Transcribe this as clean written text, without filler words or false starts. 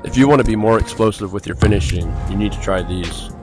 If you want to be more explosive with your finishing, you need to try these.